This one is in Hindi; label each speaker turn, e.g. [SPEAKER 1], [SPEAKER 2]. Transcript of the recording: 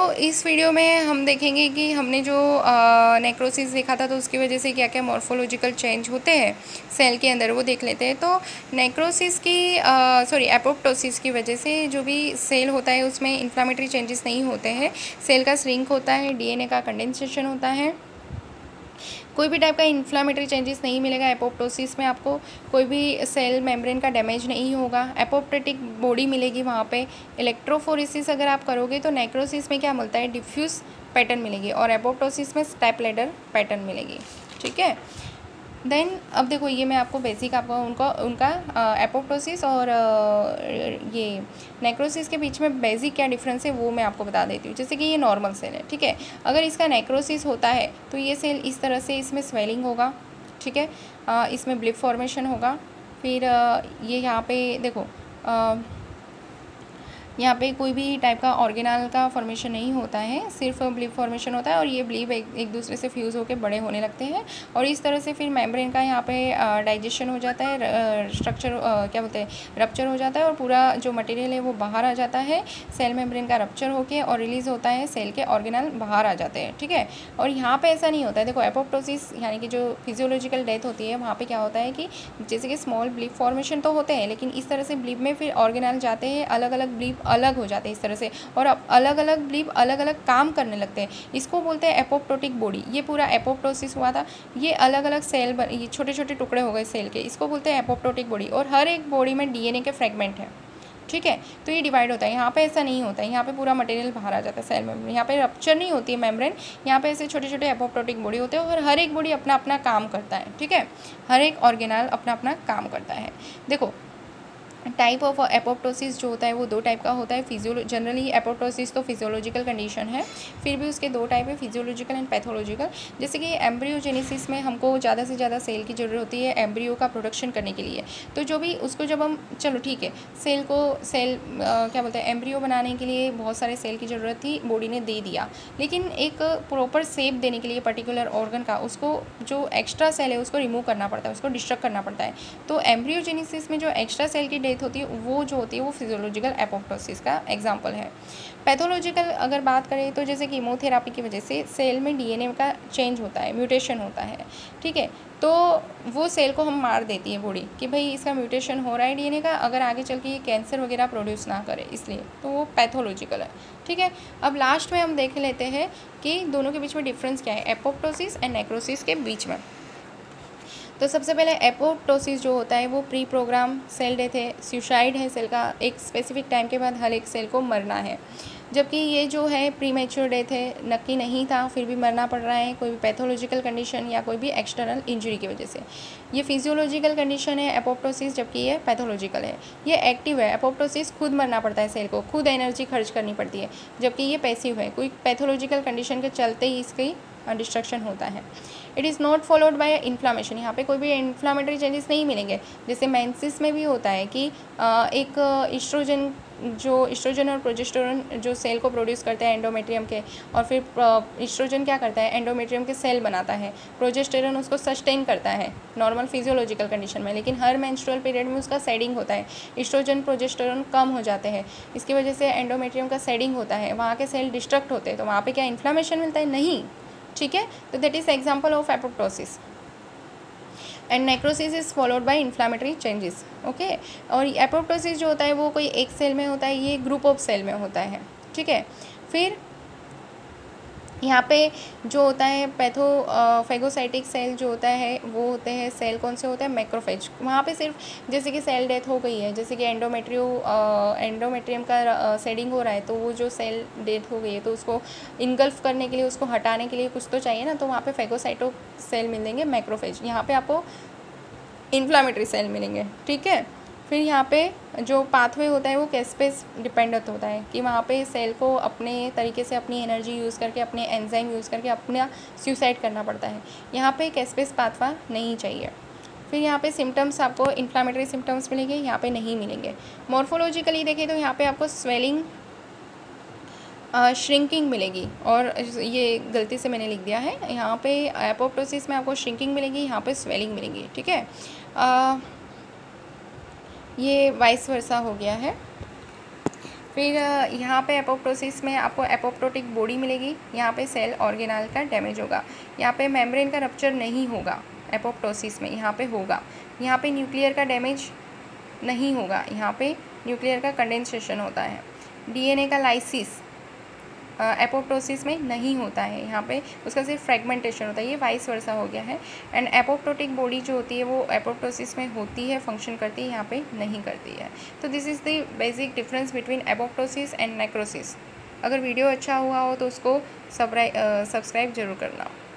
[SPEAKER 1] इस वीडियो में हम देखेंगे कि हमने जो नेक्रोसिस देखा था तो उसकी वजह से क्या क्या मॉर्फोलॉजिकल चेंज होते हैं सेल के अंदर, वो देख लेते हैं। तो नेक्रोसिस की एपोप्टोसिस की वजह से जो भी सेल होता है उसमें इन्फ्लामेटरी चेंजेस नहीं होते हैं। सेल का श्रिंक होता है, डीएनए का कंडेंसेशन होता है, कोई भी टाइप का इन्फ्लामेटरी चेंजेस नहीं मिलेगा। एपोप्टोसिस में आपको कोई भी सेल मेम्ब्रेन का डैमेज नहीं होगा, एपोप्टोटिक बॉडी मिलेगी वहाँ पे। इलेक्ट्रोफोरेसिस अगर आप करोगे तो नेक्रोसिस में क्या मिलता है, डिफ्यूज़ पैटर्न मिलेगी, और एपोप्टोसिस में स्टेप लैडर पैटर्न मिलेगी। ठीक है, देन अब देखो ये मैं आपको बेसिक आपका उनका एपोप्टोसिस और ये नेक्रोसिस के बीच में बेसिक क्या डिफरेंस है वो मैं आपको बता देती हूँ। जैसे कि ये नॉर्मल सेल है, ठीक है। अगर इसका नेक्रोसिस होता है तो ये सेल इस तरह से, इसमें स्वेलिंग होगा, ठीक है, इसमें ब्लिप फॉर्मेशन होगा। फिर ये यहाँ पे देखो, यहाँ पे कोई भी टाइप का ऑर्गेनल का फॉर्मेशन नहीं होता है, सिर्फ ब्लीप फॉर्मेशन होता है, और ये ब्लीप एक दूसरे से फ्यूज़ होकर बड़े होने लगते हैं, और इस तरह से फिर मेम्ब्रेन का यहाँ पे डाइजेशन हो जाता है, स्ट्रक्चर क्या बोलते हैं, रप्चर हो जाता है, और पूरा जो मटेरियल है वो बाहर आ जाता है। सेल मेम्ब्रेन का रप्चर होके और रिलीज़ होता है, सेल के ऑर्गेनल बाहर आ जाते हैं, ठीक है। और यहाँ पर ऐसा नहीं होता है। देखो एपोप्टोसिस यानी कि जो फिजियोलॉजिकल डेथ होती है वहाँ पर क्या होता है कि जैसे कि स्मॉल ब्लीप फॉर्मेशन तो होते हैं, लेकिन इस तरह से ब्लीप में फिर ऑर्गेनल जाते हैं, अलग अलग ब्लीप अलग हो जाते हैं इस तरह से, और अब अलग अलग ब्लीप अलग अलग काम करने लगते हैं। इसको बोलते हैं एपोप्टोटिक बॉडी। ये पूरा एपोप्टोसिस हुआ था, ये अलग अलग सेल ये छोटे छोटे टुकड़े हो गए सेल के, इसको बोलते हैं एपोप्टोटिक बॉडी। और हर एक बॉडी में डीएनए के फ्रेगमेंट है, ठीक है, तो ये डिवाइड होता है। यहाँ पे ऐसा नहीं होता है, यहाँ पे पूरा मटेरियल बाहर आ जाता है सेल मेम्ब्रेन, यहाँ पे रप्चर नहीं होती है मेम्ब्रेन, यहाँ पे ऐसे छोटे छोटे एपोप्टोटिक बॉडी होते हैं, और हर एक बॉडी अपना अपना काम करता है, ठीक है, हर एक ऑर्गेनल अपना अपना काम करता है। देखो टाइप ऑफ एपोप्टोसिस जो होता है वो दो टाइप का होता है। जनरली एपोप्टोसिस तो फिजियोलॉजिकल कंडीशन है, फिर भी उसके दो टाइप है, फिजियोलॉजिकल एंड पैथोलॉजिकल। जैसे कि एम्ब्रियोजेनेसिस में हमको ज़्यादा से ज़्यादा सेल की ज़रूरत होती है एम्ब्रियो का प्रोडक्शन करने के लिए। तो जो भी उसको जब हम, चलो ठीक है, क्या बोलते हैं, एम्ब्रियो बनाने के लिए बहुत सारे सेल की ज़रूरत थी, बॉडी ने दे दिया, लेकिन एक प्रॉपर शेप देने के लिए पर्टिकुलर ऑर्गन का, उसको जो एक्स्ट्रा सेल है उसको रिमूव करना पड़ता है, उसको डिस्ट्रक्ट करना पड़ता है। तो एम्ब्रियोजेनेसिस में जो एक्स्ट्रा सेल की डेथ होती है वो जो होती है वो फिजियोलॉजिकल एपोप्टोसिस का एग्जांपल है। पैथोलॉजिकल अगर बात करें तो जैसे कीमोथेरापी की वजह से सेल में डीएनए का चेंज होता है, म्यूटेशन होता है, ठीक है, तो वो सेल को हम मार देती है बॉडी कि भाई इसका म्यूटेशन हो रहा है डीएनए का, अगर आगे चल के ये कैंसर वगैरह प्रोड्यूस ना करे, इसलिए तो वो पैथोलॉजिकल है, ठीक है। अब लास्ट में हम देख लेते हैं कि दोनों के बीच में डिफरेंस क्या है एपोप्टोसिस एंड नेक्रोसिस के बीच में। तो सबसे पहले एपोप्टोसिस जो होता है वो प्री प्रोग्राम सेल डेथ है, सुसाइड है, सेल का एक स्पेसिफिक टाइम के बाद हर एक सेल को मरना है। जबकि ये जो है प्री मैच्योर डेथ है, नक्की नहीं था फिर भी मरना पड़ रहा है, कोई भी पैथोलॉजिकल कंडीशन या कोई भी एक्सटर्नल इंजरी की वजह से। ये फिजियोलॉजिकल कंडीशन है एपोप्टोसिस, जबकि ये पैथोलॉजिकल है। ये एक्टिव है, एपोप्टोसिस खुद मरना पड़ता है सेल को, खुद एनर्जी खर्च करनी पड़ती है, जबकि ये पैसिव है, कोई पैथोलॉजिकल कंडीशन के चलते ही इसकी डिस्ट्रक्शन होता है। It is not followed by inflammation, यहाँ पे कोई भी इन्फ्लामेटरी चेंजेस नहीं मिलेंगे। जैसे मेंसिस में भी होता है कि एक इस्ट्रोजन और प्रोजेस्टेरोन जो सेल को प्रोड्यूस करते हैं एंडोमेट्रियम के, और फिर इस्ट्रोजन क्या करता है, एंडोमेट्रियम के सेल बनाता है, प्रोजेस्टेरोन उसको सस्टेन करता है नॉर्मल फिजियोलॉजिकल कंडीशन में, लेकिन हर मेंस्ट्रुअल पीरियड में उसका सेडिंग होता है, इस्ट्रोजन प्रोजेस्टेरोन कम हो जाते हैं, इसकी वजह से एंडोमेट्रियम का सेडिंग होता है, वहाँ के सेल डिस्ट्रक्ट होते हैं, तो वहाँ पर क्या इन्फ्लामेशन मिलता है, नहीं, ठीक है। तो that is example of apoptosis and necrosis is followed by inflammatory changes, okay. और एपोप्टोसिस जो होता है वो कोई एक सेल में होता है, ये ग्रुप ऑफ सेल में होता है, ठीक है। फिर यहाँ पे जो होता है फैगोसाइटिक सेल जो होता है वो होते हैं सेल, कौन से होते हैं, मैक्रोफेज। वहाँ पे सिर्फ जैसे कि सेल डेथ हो गई है, जैसे कि एंडोमेट्रियम का सेडिंग हो रहा है, तो वो जो सेल डेथ हो गई है तो उसको इनगल्फ करने के लिए, उसको हटाने के लिए कुछ तो चाहिए ना, तो वहाँ पे फैगोसाइटो सेल मिलेंगे मैक्रोफेज, यहाँ पे आपको इन्फ्लामेटरी सेल मिलेंगे, ठीक है। फिर यहाँ पे जो पाथवे होता है वो कैस्पेस डिपेंडेंट होता है कि वहाँ पे सेल को अपने तरीके से अपनी एनर्जी यूज़ करके, अपने एंजाइम यूज़ करके अपना सुसाइड करना पड़ता है, यहाँ पे कैस्पेस पाथवा नहीं चाहिए। फिर यहाँ पे सिम्टम्स आपको इन्फ्लामेटरी सिम्टम्स मिलेंगे, यहाँ पे नहीं मिलेंगे। मॉर्फोलॉजिकली देखें तो यहाँ पे आपको स्वेलिंग, श्रिंकिंग मिलेगी, और ये गलती से मैंने लिख दिया है, यहाँ पे एपोप्टोसिस में आपको श्रिंकिंग मिलेगी, यहाँ पे स्वेलिंग मिलेगी, ठीक है। ये वाइस वर्सा हो गया है। फिर यहाँ पे एपोप्टोसिस में आपको एपोप्टोटिक बॉडी मिलेगी। यहाँ पे सेल ऑर्गेनाल का डैमेज होगा। यहाँ पे मेम्ब्रेन का रप्चर नहीं होगा एपोप्टोसिस में, यहाँ पे होगा। यहाँ पे न्यूक्लियर का डैमेज नहीं होगा, यहाँ पे न्यूक्लियर का कंडेंसेशन होता है। डीएनए का लाइसिस एपोप्टोसिस में नहीं होता है, यहाँ पे उसका सिर्फ फ्रेगमेंटेशन होता है। ये वाइस वर्सा हो गया है। एंड एपोप्टोटिक बॉडी जो होती है वो एपोप्टोसिस में होती है, फंक्शन करती है, यहाँ पे नहीं करती है। तो this is the basic difference between apoptosis and necrosis. अगर वीडियो अच्छा हुआ हो तो उसको सब्सक्राइब जरूर करना।